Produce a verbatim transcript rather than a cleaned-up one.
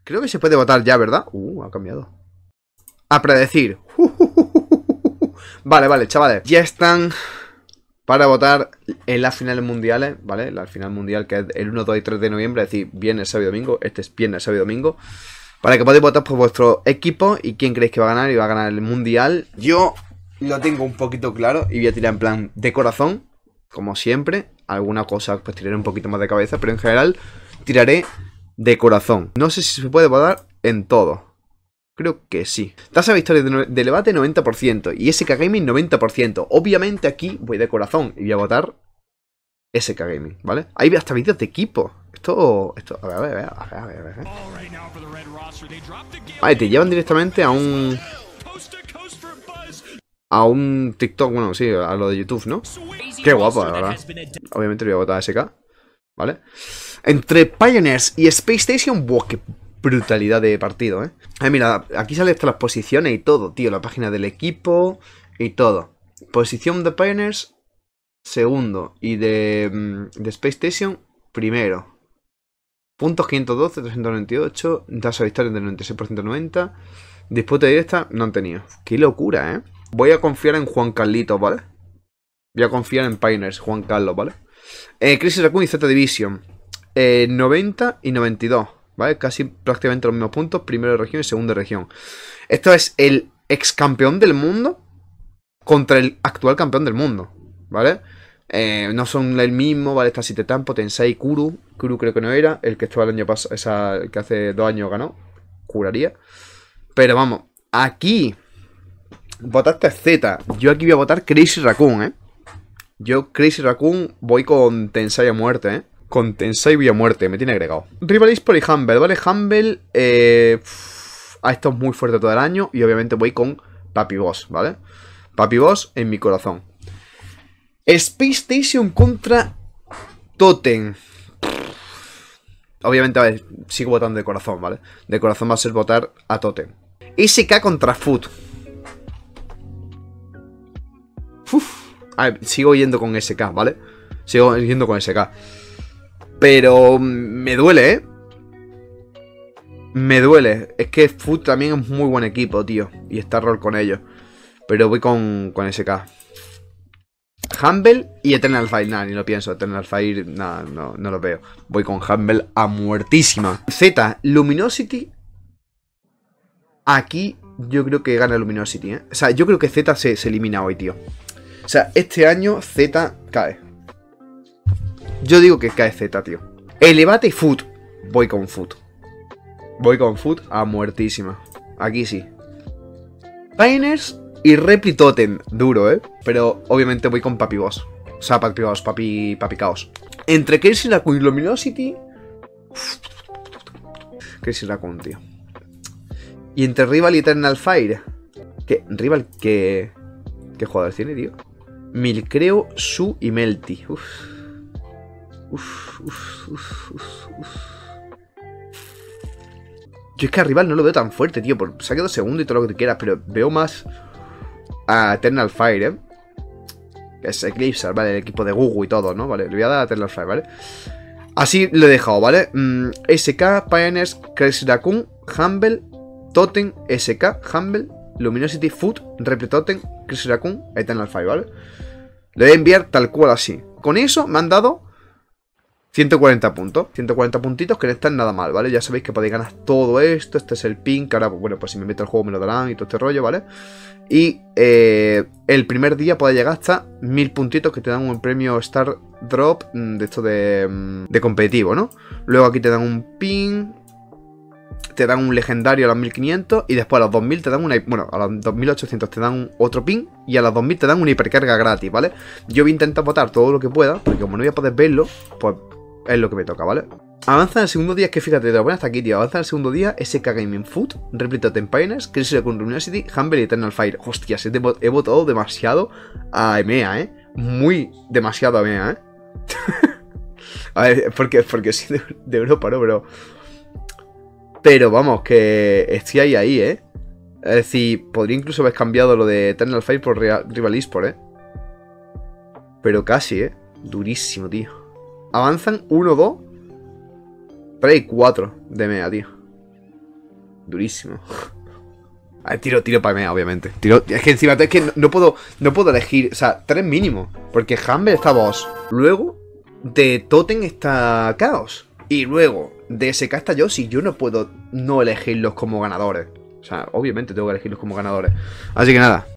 Creo que se puede votar ya, ¿verdad? Uh, ha cambiado. A predecir. Vale, vale, chavales. Ya están para votar en las finales mundiales, ¿vale? La final mundial que es el uno, dos y tres de noviembre. Es decir, viernes, sábado y domingo. Este es viernes, sábado y domingo. Para que podáis votar por vuestro equipo y quién creéis que va a ganar y va a ganar el mundial. Yo lo tengo un poquito claro y voy a tirar en plan de corazón, como siempre. Alguna cosa pues tiraré un poquito más de cabeza, pero en general tiraré de corazón. No sé si se puede votar en todo. Creo que sí. Tasa de victoria de, no de debate noventa por ciento y S K Gaming noventa por ciento. Obviamente aquí voy de corazón y voy a votar S K Gaming, ¿vale? Hay hasta vídeos de equipo. Esto... esto a ver, a ver, a ver, a ver, a ver. Vale, te llevan directamente a un... A un TikTok, bueno, sí, a lo de YouTube, ¿no? Qué guapo, la verdad. Obviamente voy a votar a S K, ¿vale? Entre Pioneers y Space Station, ¡buah, qué brutalidad de partido, eh! Ay, mira, aquí sale hasta las posiciones y todo, tío. La página del equipo y todo. Posición de Pioneers, segundo. Y de, de Space Station, primero. Puntos quinientos doce, trescientos noventa y ocho. Tasa de victoria del noventa y seis por ciento, noventa. Disputa directa, no han tenido. Qué locura, eh. Voy a confiar en Juan Carlitos, ¿vale? Voy a confiar en Pioneers, Juan Carlos, ¿vale? Eh, Crisis Raccoon y Z Division. Eh, noventa y noventa y dos. ¿Vale? Casi prácticamente los mismos puntos. Primero de región y segundo de región. Esto es el ex campeón del mundo contra el actual campeón del mundo, ¿vale? Eh, no son el mismo, ¿vale? Está Sitetampo, Tensei, Kuru. Kuru creo que no era. El que estuvo el año pasado, esa, el que hace dos años ganó. Juraría. Pero vamos, aquí votaste Z. Yo aquí voy a votar Crazy Raccoon, ¿eh? Yo Crazy Raccoon voy con Tensei a muerte, ¿eh? Con Tensei voy a muerte, me tiene agregado. Rival Esport y Humble, ¿vale? Humble eh, ha estado muy fuerte todo el año. Y obviamente voy con Papi Boss, ¿vale? Papi Boss en mi corazón. Space Station contra Totem. Obviamente, a ver, sigo votando de corazón, ¿vale? De corazón va a ser votar a Totem. S K contra Foot. Uf. A ver, sigo yendo con S K, ¿vale? Sigo yendo con S K. Pero me duele, ¿eh? Me duele. Es que Foot también es muy buen equipo, tío. Y está rol con ellos. Pero voy con, con S K. Humble y Eternal Fire. Nada, ni lo pienso. Eternal Fire, nada, no, no lo veo. Voy con Humble a muertísima. Z, Luminosity. Aquí yo creo que gana Luminosity, ¿eh? O sea, yo creo que Z se, se elimina hoy, tío. O sea, este año Z cae. Yo digo que cae Z, tío. Elevate y Foot. Voy con Foot. Voy con Foot a muertísima. Aquí sí. Pioneers y Repli Totem. Duro, ¿eh? Pero obviamente voy con Papi Boss. O sea, Papi Boss, Papi, Papi Caos. Entre Crazy Raccoon y Luminosity. Crazy Raccoon, tío. Y entre Rival y Eternal Fire. ¿Qué? Rival, ¿qué? ¿Qué jugador tiene, tío? Milcreo, Su y Melty. Uf. Uf, uf, uf, uf, uf. Yo es que a Rival no lo veo tan fuerte, tío. Por, se ha quedado segundo y todo lo que tú quieras. Pero veo más a Eternal Fire, ¿eh? Que es Eclipse, ¿vale? El equipo de Gugu y todo, ¿no? Vale, le voy a dar a Eternal Fire, ¿vale? Así lo he dejado, ¿vale? Mm, S K, Pioneers, Crazy Raccoon, Humble, Totem, S K, Humble, Luminosity, Foot, Repli Totem, Crazy Raccoon, Eternal Fire, ¿vale? Le voy a enviar tal cual así. Con eso me han dado ciento cuarenta puntos. ciento cuarenta puntitos que no están nada mal, ¿vale? Ya sabéis que podéis ganar todo esto. Este es el pin, que ahora, bueno, pues si me meto al juego me lo darán y todo este rollo, ¿vale? Y eh, el primer día puede llegar hasta mil puntitos que te dan un premio Star Drop de esto de, de competitivo, ¿no? Luego aquí te dan un pin, te dan un legendario a los mil quinientos y después a los dos mil te dan una... Bueno, a los dos mil ochocientos te dan otro pin y a los dos mil te dan una hipercarga gratis, ¿vale? Yo voy a intentar botar todo lo que pueda, porque como no voy a poder verlo, pues es lo que me toca, ¿vale? Avanza en el segundo día, es que fíjate, te lo pones hasta aquí, tío. Avanza en el segundo día, S K Gaming Foot, Repli Totem Pioneers, Crazy Raccoon Luminosity, Humble y Eternal Fire. Hostias, he votado demasiado a EMEA, ¿eh? Muy demasiado a EMEA, ¿eh? A ver, porque, porque soy de, de Europa, ¿no? Pero... Pero vamos, que estoy ahí, ahí, ¿eh? Es decir, podría incluso haber cambiado lo de Eternal Fire por Real, Rival Esport, ¿eh? Pero casi, ¿eh? Durísimo, tío. Avanzan uno, dos, tres y cuatro de EMEA, tío. Durísimo. A ver, tiro, tiro para mí, obviamente. Tiro, es que encima es que no, no puedo no puedo elegir, o sea, tres mínimo. Porque Humble está boss. Luego, de Totem está Chaos. Y luego, de S K está Yoshi. Yo no puedo no elegirlos como ganadores. O sea, obviamente tengo que elegirlos como ganadores. Así que nada.